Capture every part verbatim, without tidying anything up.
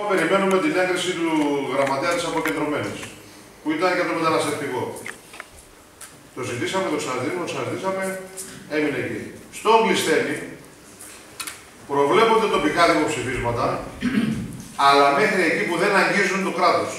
περιμένουμε την έγκριση του γραμματέα της αποκεντρωμένης, που ήταν για το μεταναστευτικό. Το ζητήσαμε, το ξαναζητήσαμε, το ξαναζητήσαμε, έμεινε εκεί. Στον Κλειστένη προβλέπονται τοπικά δημοψηφίσματα, αλλά μέχρι εκεί που δεν αγγίζουν το κράτος.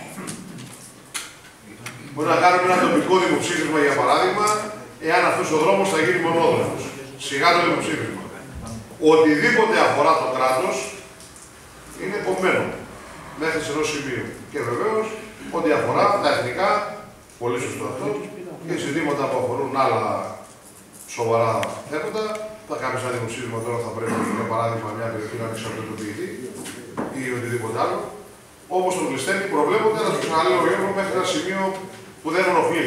Μπορεί να κάνουμε ένα τοπικό δημοψήφισμα, για παράδειγμα, εάν αυτός ο δρόμος θα γίνει μονόδρομος. Σιγά το δημοψήφισμα. Οτιδήποτε αφορά το κράτος είναι επομένο μέχρι σε ενός σημείου. Και βεβαίως, ό,τι αφορά τα εθνικά, πολύ σωστό αυτό, και ζητήματα που αφορούν άλλα σοβαρά θέματα, θα κάνεις ένα δημοψήφισμα τώρα, θα πρέπει, για παράδειγμα, μια περιοχή να εξαρτητοποιηθεί ή οτιδήποτε άλλο. Όπως το Κλειστένη προβλέπονται, αλλά το ξαναλέω Γιώργο, μέχρι ένα σημείο που δεν ενοχλεί.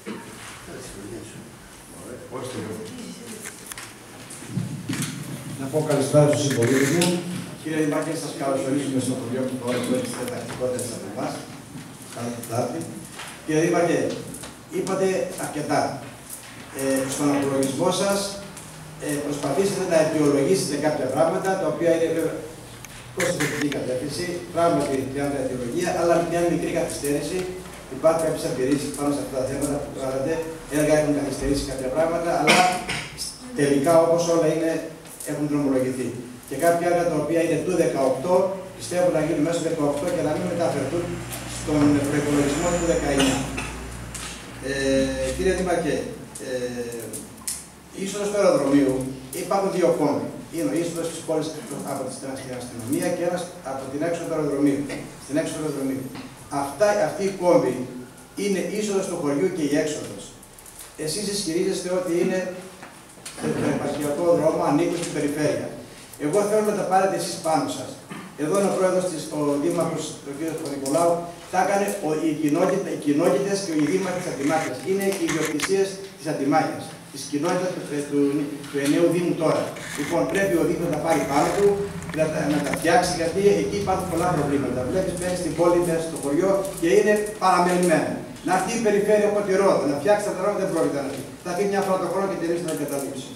Να πω καλησπέρα στους συμπολίτες μου. Κύριε Δημάρχη, σας καλωσορίζουμε στο χωριό που έχετε τακτικότητες από εμάς. Καλή Τετάρτη. Κύριε Δήμαρχε, είπατε αρκετά. Ε, στον απολογισμό σας ε, προσπαθήσατε να αιτιολογήσετε κάποια πράγματα, τα οποία είναι προς την θετική κατεύθυνση, πράγματι τριάντα αιτιολογία, αλλά με μια μικρή καθυστέρηση. Υπάρχουν κάποιες αντιρρήσεις πάνω σε αυτά τα θέματα που κάνατε. Έργα έχουν καθυστερήσει κάποια πράγματα, αλλά τελικά όπως όλα είναι, έχουν δρομολογηθεί. Και κάποια έργα τα οποία είναι του δεκαοκτώ, πιστεύω να γίνουν μέσα στο δεκαοκτώ και να μην μεταφερθούν στον προϋπολογισμό του δεκαεννιά. Ε, κύριε Δήμαρχε, ε, είσοδος του αεροδρομίου υπάρχουν δύο κόμβοι. Είναι ο είσοδος της πόλης από την αστυνομία και ένας από την έξοδο του αεροδρομίου. Στην έξοδο του αεροδρομίου. Αυτά, αυτή η κόμβη είναι είσοδος του χωριού και η έξοδος. Εσείς ισχυρίζεστε ότι είναι στον επαρχιακό δρόμο, ανήκουν στην περιφέρεια. Εγώ θέλω να τα πάρετε εσείς πάνω σας. Εδώ είναι ο πρόεδρος της, ο δήμαρχος, ο κ. Παπα-Νικολάου, τα έκανε οι κοινότητες και οι δήμαρχοι της Αντιμάχειας. Είναι οι ιδιοκτησίες της Αντιμάχειας, της κοινότητας του, του, του εννέου Δήμου τώρα. Λοιπόν, πρέπει ο Δήμος να πάρει πάνω του, να, να τα φτιάξει, γιατί εκεί υπάρχουν πολλά προβλήματα. Βλέπεις, μπαίνεις στην πόλη, μέσα στο χωριό και είναι παραμελημένα. Να έρθει η περιφέρεια από τη Ρόδο, να φτιάξει τα δρόμια δεν πρόκειται να έρθει. Θα πει μια φορά το χρόνο και τελείως να εγκαταλείψει.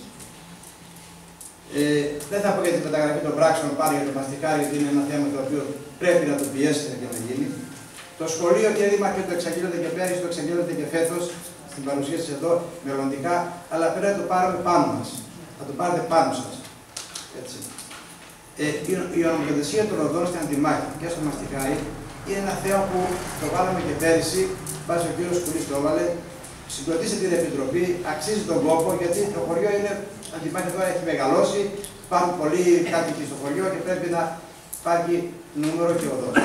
Ε, δεν θα πω για την μεταγραφή των πράξεων πάλι για το μαστιχάρι, γιατί είναι ένα θέμα το οποίο πρέπει να το πιέσετε και να γίνει. Το σχολείο, κύριε Δήμαρχε, το εξαγγέλλονται και πέρυσι, το εξαγγέλλονται και φέτος στην παρουσία σας εδώ μελλοντικά, αλλά πρέπει να το πάρουμε πάνω μας. Θα το πάρετε πάνω σας. Έτσι. Ε, η, η ονομοθεσία των οδών στην Αντιμάχη και στο μαστιχάρι είναι ένα θέμα που το βάλαμε και πέρυσι, βάζει ο κύριος Κουλής το έβαλε. Συγκροτήστε την Επιτροπή, αξίζει τον κόπο, γιατί το χωριό είναι, Αντιμάχη τώρα έχει μεγαλώσει, υπάρχουν πολλοί κάτοικοι στο χωριό και πρέπει να υπάρχει νούμερο και οδός.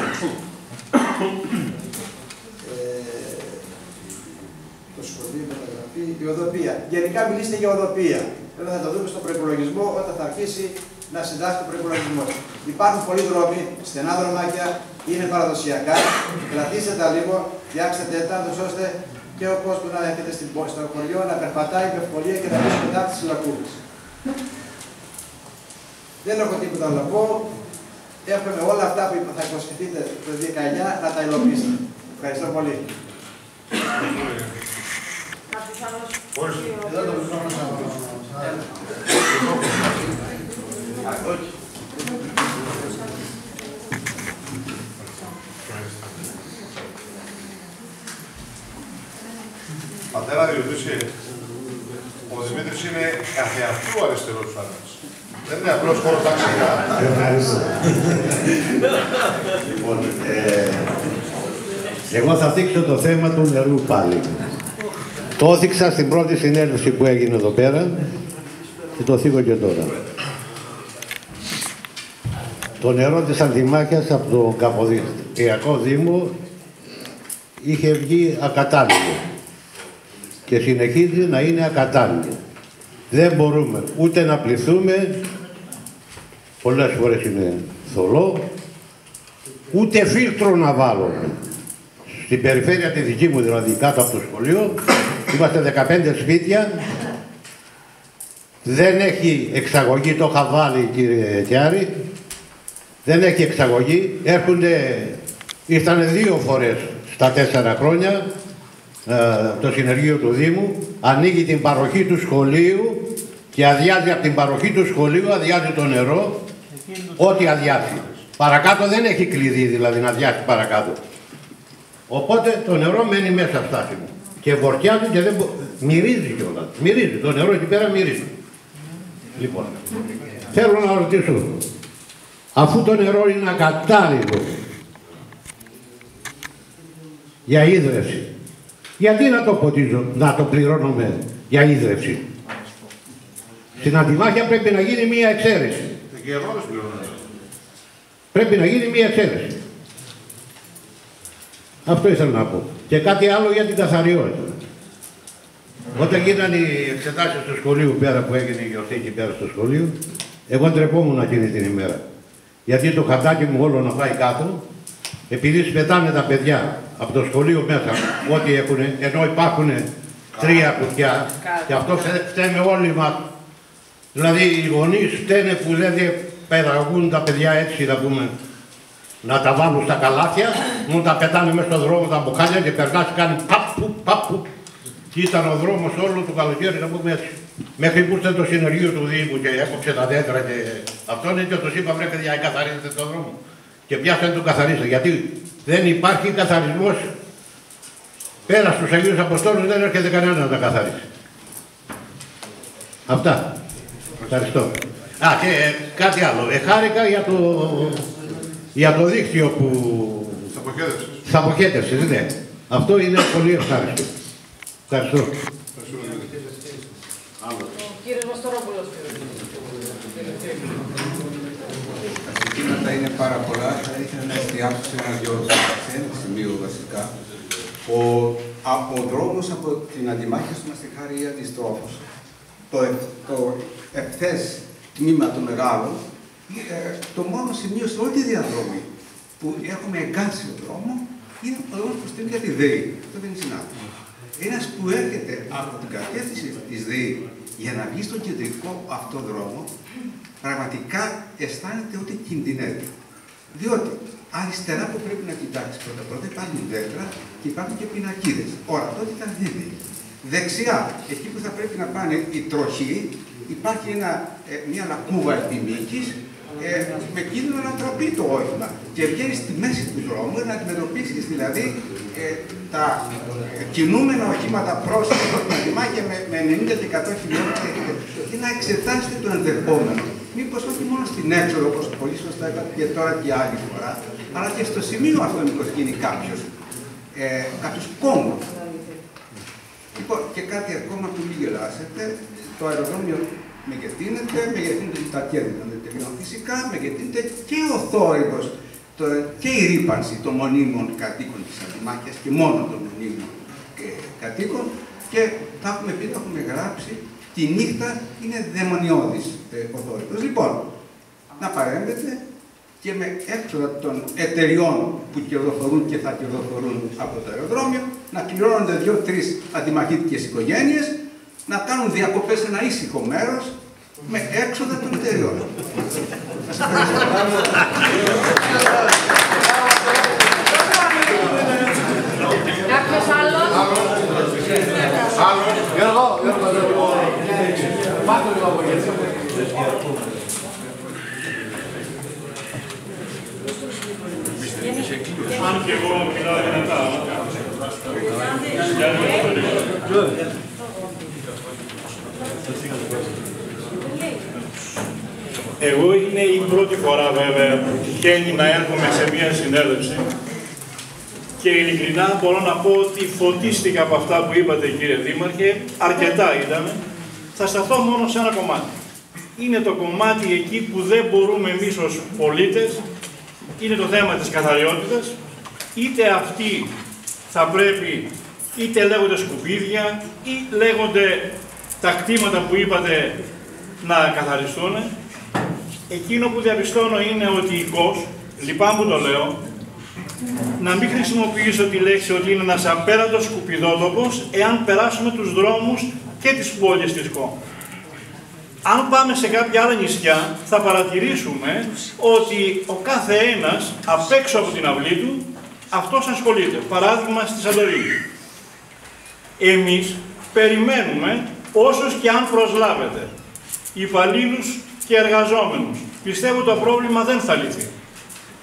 ε, το σχολείο, η μεταγραφή, η οδοπία. Γενικά μιλήστε για οδοπία. Βέβαια θα το δούμε στο προϋπολογισμό όταν θα αρχίσει να συντάσσει το προϋπολογισμό. Υπάρχουν πολλοί δρόμοι, στενά δρομάκια, είναι παραδοσιακά. Κρατήστε τα λίγο, φτιάξτε τα, ώστε και ο κόσμος να έρχεται στο χωριό να περπατάει με ευκολία και να βρει μετά τις λακκούδες. Δεν έχω τίποτα να πω. Εύχομαι όλα αυτά που θα υποσχεθείτε το δεκαεννιά να τα υλοποιήσετε. Ευχαριστώ πολύ. Εδώ το Πατέρα Διονύση, ο Δημήτρης είναι καθεαυτού αριστερός άντρας. Δεν είναι απλώς χώρο ταξικά. Ευχαριστώ. Λοιπόν, ε, εγώ θα θίξω το θέμα του νερού πάλι. Το έθιξα στην πρώτη συνέλευση που έγινε εδώ πέρα και το θίγω και τώρα. Το νερό της Αντιμάχειας από το Καποδιστριακό Δήμο είχε βγει ακατάλληλο και συνεχίζει να είναι ακατάλληλο. Δεν μπορούμε ούτε να πληθούμε, πολλές φορές είναι θολό, ούτε φίλτρο να βάλουμε. Στην περιφέρεια τη δική μου, δηλαδή κάτω από το σχολείο, είμαστε δεκαπέντε σπίτια, δεν έχει εξαγωγή, το είχα βάλει κύριε Κιάρη, δεν έχει εξαγωγή, έρχονται, ήρθανε δύο φορές στα τέσσερα χρόνια, το συνεργείο του Δήμου, ανοίγει την παροχή του σχολείου και αδειάζει από την παροχή του σχολείου, αδειάζει το νερό, ό,τι αδειάζει. Παρακάτω δεν έχει κλειδί, δηλαδή να διάσει παρακάτω. Οπότε το νερό μένει μέσα στάσιμο. Και βορτιάζει και δεν μπο... μυρίζει κιόλας. Μυρίζει. Το νερό εκεί πέρα μυρίζει. Λοιπόν, θέλω να ρωτήσω, αφού το νερό είναι ακατάλληλο για ίδρυυση, γιατί να το ποτίζω, να το πληρώνουμε για ίδρυυση? Στην Αντιμάχια πρέπει να γίνει μία εξαίρεση. Πρέπει να γίνει μία εξαίρεση. Αυτό ήθελα να πω. Και κάτι άλλο για την καθαριότητα. Όταν γίνανε οι εξετάσεις στο σχολείο πέρα που έγινε η γιορτή εκεί πέρα στο σχολείο, εγώ ντρεπόμουν εκείνη την ημέρα. Γιατί το χαρτάκι μου όλο να πάει κάτω, επειδή σπετάνε τα παιδιά από το σχολείο μέσα, ό,τι έχουν, ενώ υπάρχουν τρία κουτιά, και αυτό φταίμε όλοι μας. Δηλαδή οι γονείς φταίνε που δεν παιδαγωγούν τα παιδιά έτσι, να πούμε, να τα βάλουν στα καλάθια, μου τα πετάνε μέσα στον δρόμο τα μπουκάλια και περνάς κάνει παππου, παππου. Και ήταν ο δρόμος όλο το καλοκαίρι, να πούμε έτσι. Μέχρι που ήρθε το συνεργείο του Δήμου και έκοψε τα δέντρα και αυτόν και τους είπα, βρε παιδιά, καθαρίζετε τον δρόμο. Και πιάσανε τον καθαρίστα, γιατί δεν υπάρχει καθαρισμός. Πέρα στους Αγίους Αποστόλους δεν έρχεται κανένα να τα καθαρίσει. Αυτά. Ευχαριστώ. Α, και ε, κάτι άλλο. Εχάρηκα για το, για το δίκτυο που... Της αποχέτευσης, ναι. Αυτό είναι πολύ ευχάριστο. Ευχαριστώ. Κύριε Μαστορόπουλος. Τα ζητήματα είναι πάρα πολλά. Θα ήθελα να εστιάσω σε ένα-δυο σημείο βασικά. Ο, ο δρόμος από την Αντιμάχια στο Μαστιχάρι αντιστρόφως. Το, το ευθές τμήμα το μεγάλο, ε, το μόνο σημείο σε όλη τη διαδρομή που έχουμε εγκάσιο δρόμο είναι ο δρόμος που στέλνει για τη ΔΕΗ. Αυτό δεν είναι συνάδελφο. Ένας που έρχεται από την κατεύθυνση της ΔΕΗ για να βγει στον κεντρικό αυτό δρόμο, πραγματικά αισθάνεται ότι κινδυνεύει. Διότι αριστερά που πρέπει να κοιτάξει πρώτα πρώτα υπάρχουν δέντρα και υπάρχουν και πινακίδες. Ορατότητα δεν είναι. Δεξιά, εκεί που θα πρέπει να πάνε οι τροχοί, υπάρχει ένα, ε, μια λακκούβα επιμήκης ε, με κίνδυνο να τροπεί το όχημα και βγαίνει στη μέση του δρόμου να αντιμετωπίσεις δηλαδή ε, τα ε, κινούμενα οχήματα προς την Αντιμάχια με, με ενενήντα και εκατό χιλιόμετρα και να εξετάσετε το ενδεχόμενο. Μήπως όχι μόνο στην έξοδο, όπως πολύ σωστά είπατε και τώρα και άλλη φορά, αλλά και στο σημείο αυτό μήπως γίνει κάποιος, ε, κάποιος κόμμος. Λοιπόν, και κάτι ακόμα που μην γελάσετε, το αεροδρόμιο μεγεθύνεται, μεγεθύνεται τα κέντρα τελειών φυσικά, μεγεθύνεται και ο θόρυβος το, και η ρύπανση των μονίμων κατοίκων της Αντιμάχιας και μόνο των μονίμων ε, κατοίκων και θα έχουμε πει, θα έχουμε γράψει, τη νύχτα είναι δαιμονιώδης ε, ο θόρυβος. Λοιπόν, να παρέμβετε και με έξοδα των εταιριών που κερδοφορούν και θα κερδοφορούν από το αεροδρόμιο, να πληρώνονται δύο-τρεις αντιμαχήτικες οικογένειες, να κάνουν διακοπές σε ένα ήσυχο μέρος με έξοδα των εταιριών. Κάποιος άλλος? Άλλο. Γιώργο, Γιώργο, πάτε λίγο από γιατί. Αν και εγώ μιλάω δυνατά. Εγώ είναι η πρώτη φορά βέβαια που τυχαίνει να έρχομαι σε μια συνέλευση και ειλικρινά μπορώ να πω ότι φωτίστηκα από αυτά που είπατε κύριε Δήμαρχε, αρκετά είδαμε. Θα σταθώ μόνο σε ένα κομμάτι. Είναι το κομμάτι εκεί που δεν μπορούμε εμείς ως πολίτες, είναι το θέμα της καθαριότητας, είτε αυτοί θα πρέπει, είτε λέγονται σκουπίδια, ή λέγονται τα κτήματα που είπατε να καθαριστούν. Εκείνο που διαπιστώνω είναι ότι η ΚΟΣ, λυπάμαι που το λέω, να μην χρησιμοποιήσω τη λέξη ότι είναι ένας απέραντος σκουπιδότοπος, εάν περάσουμε τους δρόμους και τις πόλεις της ΚΟ. Αν πάμε σε κάποια άλλα νησιά, θα παρατηρήσουμε ότι ο κάθε ένας, απ' έξω από την αυλή του, αυτός ασχολείται. Παράδειγμα, στη Σαντορίνη. Εμείς περιμένουμε, όσους και αν προσλάβετε, υπαλλήλους και εργαζόμενους. Πιστεύω το πρόβλημα δεν θα λυθεί.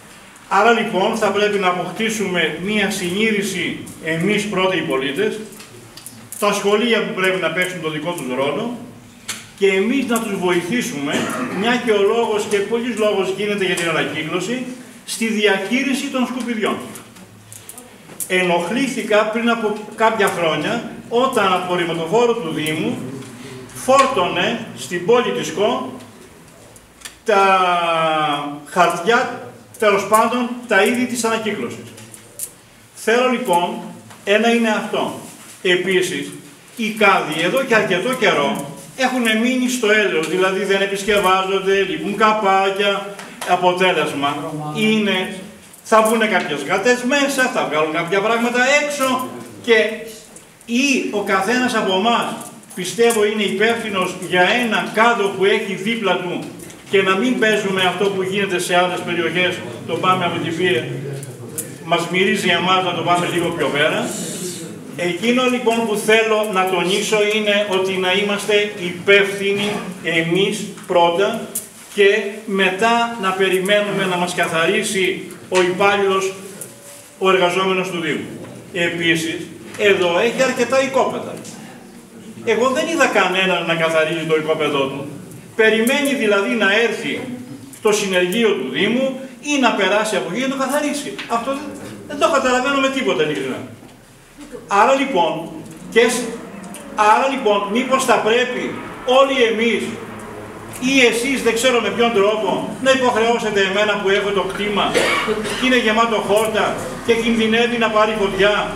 Άρα λοιπόν θα πρέπει να αποκτήσουμε μία συνείδηση εμείς πρώτοι οι πολίτες, τα σχολεία που πρέπει να παίξουν το δικό τους ρόλο και εμείς να τους βοηθήσουμε, μια και ο λόγος και πολλής λόγος γίνεται για την ανακύκλωση, στη διαχείριση των σκουπιδιών. Ενοχλήθηκα πριν από κάποια χρόνια όταν απορριμματοφόρο του Δήμου φόρτωνε στην πόλη της Κο τα χαρτιά, τέλος πάντων, τα είδη της ανακύκλωσης. Θέλω λοιπόν, ένα είναι αυτό. Επίσης, οι κάδοι εδώ και αρκετό καιρό έχουν μείνει στο έλεος, δηλαδή δεν επισκευάζονται, λείπουν καπάκια. Αποτέλεσμα είναι, θα βγουν κάποιες γατές μέσα, θα βγάλουν κάποια πράγματα έξω και ή ο καθένας από εμάς, πιστεύω, είναι υπεύθυνος για ένα κάδο που έχει δίπλα του και να μην παίζουμε αυτό που γίνεται σε άλλες περιοχές, το πάμε από την πία, μας μυρίζει εμάς να το πάμε λίγο πιο πέρα. Εκείνο λοιπόν που θέλω να τονίσω είναι ότι να είμαστε υπεύθυνοι εμείς πρώτα και μετά να περιμένουμε να μας καθαρίσει ο υπάλληλος, ο εργαζόμενος του Δήμου. Επίσης, εδώ έχει αρκετά οικόπεδα. Εγώ δεν είδα κανέναν να καθαρίζει το οικόπεδό του. Περιμένει δηλαδή να έρθει το συνεργείο του Δήμου ή να περάσει από εκεί και να το καθαρίσει. Αυτό δεν, δεν το καταλαβαίνω με τίποτα ειλικρινά. Άρα λοιπόν, και, άρα λοιπόν, μήπως θα πρέπει όλοι εμείς ή εσείς, δεν ξέρω με ποιον τρόπο, να υποχρεώσετε εμένα που έχω το κτήμα και είναι γεμάτο χόρτα και κινδυνεύει να πάρει φωτιά.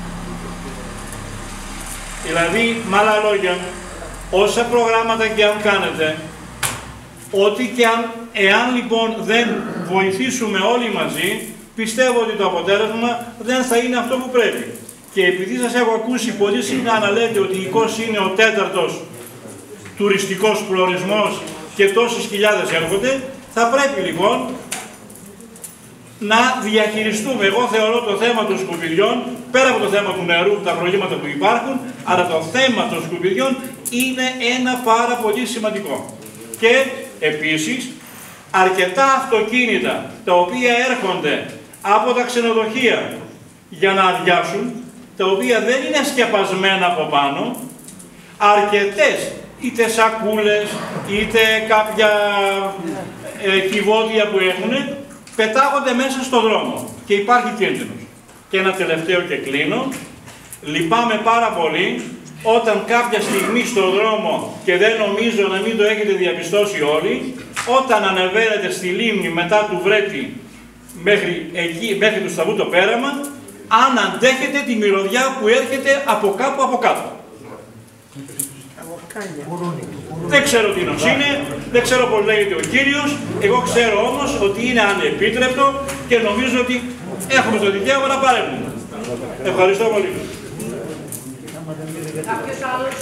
Δηλαδή, με άλλα λόγια, όσα προγράμματα και αν κάνετε, ό,τι και αν, εάν λοιπόν δεν βοηθήσουμε όλοι μαζί, πιστεύω ότι το αποτέλεσμα δεν θα είναι αυτό που πρέπει. Και επειδή σας έχω ακούσει πολύ συχνά να λέτε ότι η Κος είναι ο τέταρτος τουριστικός προορισμός και τόσες χιλιάδες έρχονται, θα πρέπει λοιπόν να διαχειριστούμε. Εγώ θεωρώ το θέμα των σκουπιδιών, πέρα από το θέμα του νερού, τα προβλήματα που υπάρχουν, αλλά το θέμα των σκουπιδιών είναι ένα πάρα πολύ σημαντικό. Και επίσης, αρκετά αυτοκίνητα τα οποία έρχονται από τα ξενοδοχεία για να αδειάσουν, τα οποία δεν είναι σκεπασμένα από πάνω, αρκετές, είτε σακούλες, είτε κάποια ε, κυβότια που έχουν, πετάγονται μέσα στο δρόμο και υπάρχει κίνδυνος. Και ένα τελευταίο και κλείνω, λυπάμαι πάρα πολύ όταν κάποια στιγμή στο δρόμο, και δεν νομίζω να μην το έχετε διαπιστώσει όλοι, όταν ανεβαίνετε στη λίμνη μετά του Βρέτη μέχρι, εκεί, μέχρι του Σταυρού το πέραμα, αν αντέχετε τη μυρωδιά που έρχεται από κάπου από κάτω. Δεν ξέρω τι νος είναι, δεν ξέρω πώς λέγεται ο κύριος, εγώ ξέρω όμως ότι είναι ανεπίτρεπτο και νομίζω ότι έχουμε το δικαίωμα να παρέμβουμε. Ευχαριστώ πολύ. Κάποιος άλλος?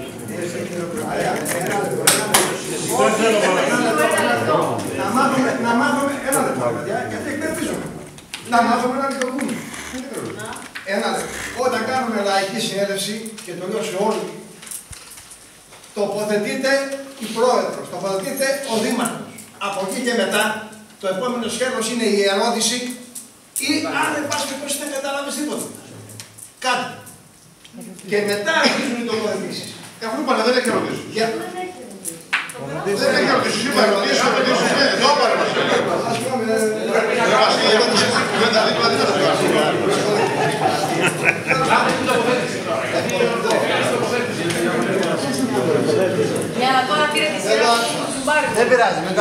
Να μάθουμε, να μάθουμε, ένα λεπτό, παιδιά, γιατί εκπαιδεύσουμε. Να μάθουμε να λειτουργούμε. Ένα λεπτό. Όταν κάνουμε λαϊκή συνέλευση, και το λέω σε όλοι, τοποθετείται η πρόεδρος, τοποθετείται ο δήμαρχος. Από εκεί και μετά, το επόμενο σχέδιο είναι η ερώτηση ή αν δεν πας και πώς δεν καταλάβεις τίποτα. Κάτι. Και μετά αρχίζουν οι τοποθετήσεις. Έχουν πάρει, δεν έχει ερωτήσεις. Δεν έχει ερωτήσεις. Είπα ερωτήσεις, ερωτήσεις. Εδώ πάρε μας. Ας πούμε, η ερώτηση δεν τα δίπλα, δεν τα δίπλα. Για να τώρα πήρε τη σειρά του Τσουμπάρη. Δεν πειράζει, μετά.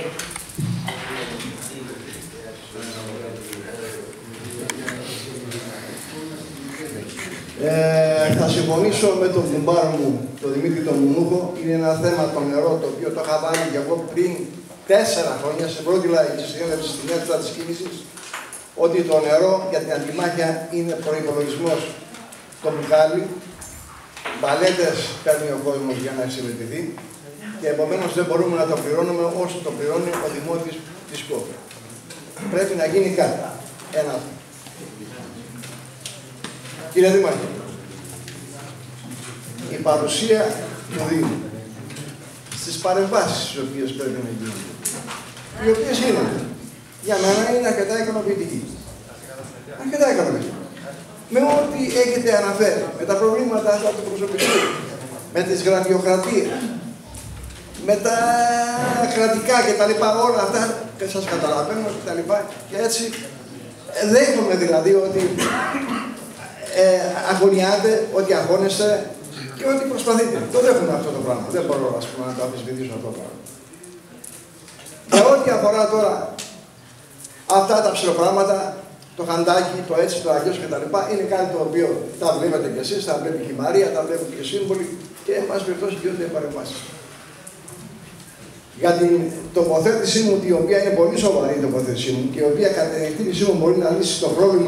Ε, θα συμφωνήσω με τον κουμπάρο μου, τον Δημήτρη τον Μουνούχο. Είναι ένα θέμα το νερό το οποίο το είχα βάλει και εγώ πριν τέσσερα χρόνια σε πρώτη λαϊκή συνέλευση στην αίθουσα της κίνησης, ότι το νερό για την αντιμάχεια είναι προϋπολογισμός το μπουκάλι. Μπαλέτες παίρνει ο κόσμος για να εξυπηρετηθεί και επομένως δεν μπορούμε να το πληρώνουμε όσο το πληρώνει ο δημότης της Κόπη. Πρέπει να γίνει κάτι. Ένα. Κύριε Δήμαρχε, η παρουσία του Δήμου στις παρεμβάσεις τις οποίες πρέπει να γίνουν, οι οποίες γίνονται, για μένα είναι αρκετά ικανοποιητική. Αρκετά ικανοποιητική. Με ό,τι έχετε αναφέρει, με τα προβλήματα αυτά του προσωπικού, με τις γραφειοκρατίες, με τα κρατικά κτλ. Όλα αυτά και σας καταλαβαίνω κτλ. Και έτσι δέχομαι δηλαδή ότι ε, αγωνιάτε, ότι αγώνεστε και ότι προσπαθείτε. Το δέχομαι αυτό το πράγμα. Δεν μπορώ ας πούμε, να το αμφισβητήσω αυτό το πράγμα. Για ό,τι αφορά τώρα αυτά τα ψηλοπράγματα, το χαντάκι, το έτσι, το αλλιώς κτλ. Είναι κάτι το οποίο τα βλέπετε κι εσείς, τα βλέπει και η Μαρία, τα βλέπουν και οι σύμβολοι και εν πάση περιπτώσει γίνονται παρεμβάσεις. Για την τοποθέτησή μου, η οποία είναι πολύ σοβαρή η τοποθέτησή μου και η οποία κατά την εκτίμησή μου μπορεί να λύσει το πρόβλημα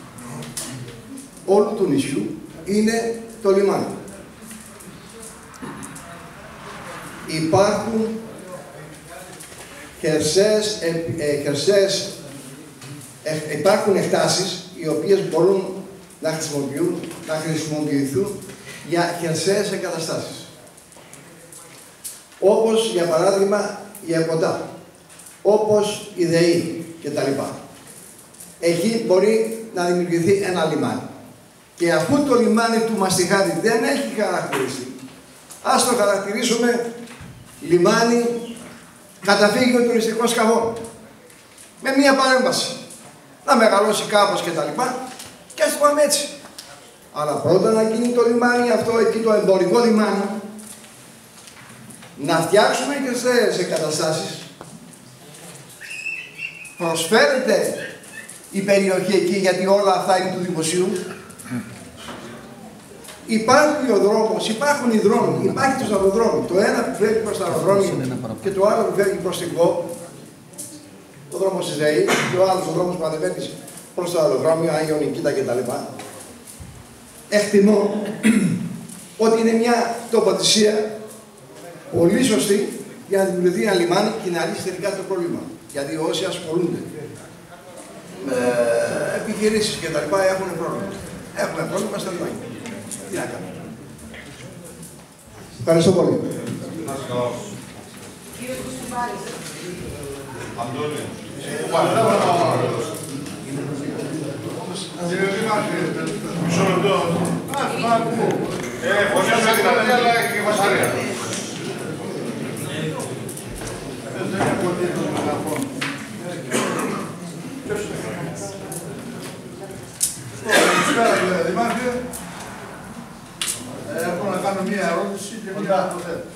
όλου του νησιού, είναι το λιμάνι. Υπάρχουν χερσαίες, ε, ε, χερσαίες ε, υπάρχουν εκτάσεις οι οποίες μπορούν να χρησιμοποιούν, να χρησιμοποιηθούν για χερσαίες εγκαταστάσεις. Όπως για παράδειγμα η ΕΚΟΤΑ, όπως η ΔΕΗ κτλ. Εκεί μπορεί να δημιουργηθεί ένα λιμάνι. Και αφού το λιμάνι του Μαστιχάρη δεν έχει χαρακτηριστεί, ας το χαρακτηρίσουμε λιμάνι καταφύγιο τουριστικών σκαφών. Με μία παρέμβαση. Να μεγαλώσει κάπως κτλ. Και, και ας το πάμε έτσι. Αλλά πρώτα να γίνει το λιμάνι αυτό, εκεί το εμπορικό λιμάνι, να φτιάξουμε και σε εγκαταστάσεις. Προσφέρεται η περιοχή εκεί, γιατί όλα αυτά είναι του δημοσίου. Υπάρχει ο δρόμος, υπάρχουν οι δρόμοι, υπάρχει το σταυροδρόμι. Το ένα που φεύγει προς το αεροδρόμιο και το άλλο που φεύγει προς την ΚΟ, το δρόμος της ΔΕΗ, και ο άλλος ο δρόμος που ανεβαίνει προς το αεροδρόμιο, Άγιο Νικήτα κτλ. Εκτιμώ ότι είναι μια τοποθεσία πολύ σωστή για να δημιουργηθεί ένα λιμάνι και να λύσει τελικά το πρόβλημα. Γιατί όσοι ασχολούνται με επιχειρήσεις και τα λοιπά έχουν πρόβλημα. Έχουμε πρόβλημα στα λιμάνια. Τι να κάνουμε. Ευχαριστώ πολύ. Αντώνη. Μισό λεπτό. Ε, φωνάζω την Αντία, αλλά έχει και βασαρία. Καλησπέρα κύριε Δημάρχε. Έχω να κάνω μία ερώτηση και μία αποθέτηση.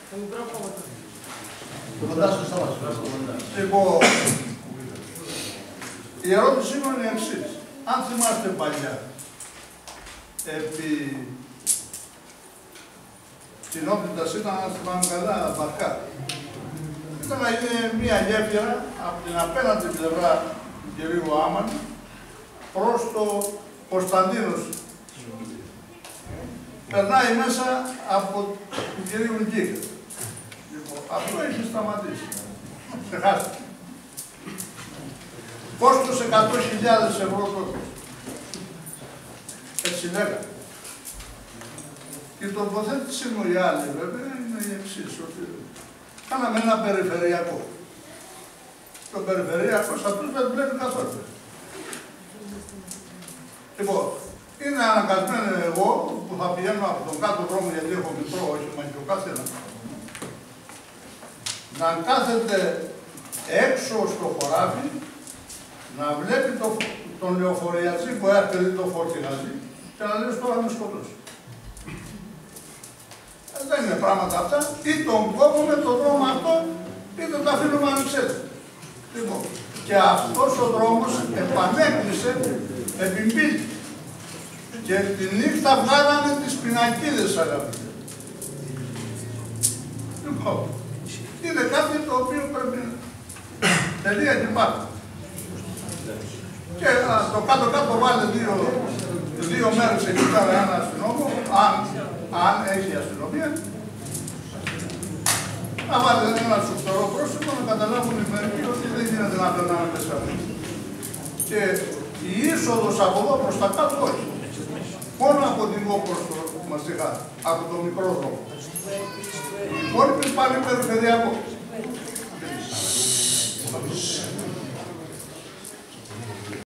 Λοιπόν, η ερώτησή μου είναι η εξής. Αν θυμάστε παλιά, επί κοινότητας ήταν, αν θυμάμαι καλά, Μπαρκά. Ήταν να είναι μία γέφυρα από την απέναντι πλευρά του κυρίου Άμαν προς το Κωνσταντίνος. Περνάει μέσα από του κυρίου Νικήκα. Λοιπόν, αυτό έχει σταματήσει. Ξεχάστε. Κόστος εκατό χιλιάδες ευρώ τότε. Έτσι λέγανε. Η τοποθέτηση μου η άλλη βέβαια είναι η εξής, ότι κάναμε ένα περιφερειακό. Το περιφερειακό σε αυτούς δεν βλέπει καθόλου. Λοιπόν, είναι αναγκασμένο εγώ που θα πηγαίνω από τον κάτω δρόμο, γιατί έχω μικρό όχημα και ο καθένα, να κάθεται έξω στο χωράφι, να βλέπει το, τον λεωφοριατζή που έρχεται το φορτηγαζί και να λέει τώρα με σκοτώσει. Ε, δεν είναι πράγματα αυτά, ή τον κόβουμε τον δρόμο αυτό, ή τον τα αφήνουμε ανεξέτω. Λοιπόν, και αυτός ο δρόμος επανέκλεισε επιμπίλη. Και τη νύχτα βγάλανε τις πινακίδες, αγαπητοί. Λοιπόν, είναι κάτι το οποίο πρέπει να... Τελεία και πάντα. Και α, το κάτω-κάτω βάλε δύο, δύο μέρες εκεί πέρα ένα αστυνόμο, αν, αν έχει αστυνομία, να βάλει ένα σουφτερό πρόσωπο να καταλάβουν οι μερικοί ότι δεν γίνεται να περνάμε μέσα. Και η είσοδος από εδώ προς τα κάτω όχι. Μόνο από την όπλος του Μαστιχάρη, από το μικρό δρόμο. Όλοι πάνε περιφερειακό.